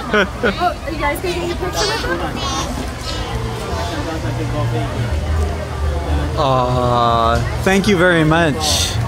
Oh, are you guys taking a picture with them? Thank you very much.